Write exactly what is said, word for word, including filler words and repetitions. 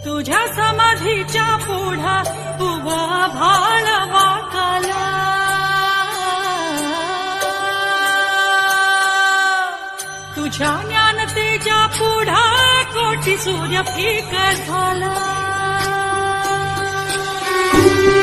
तुझ्या समाधीच्या पुढा उभा भाळ वाकाला, तुझ्या ज्ञानतेच्या पुढा कोटी सूर्य फिकर झाला।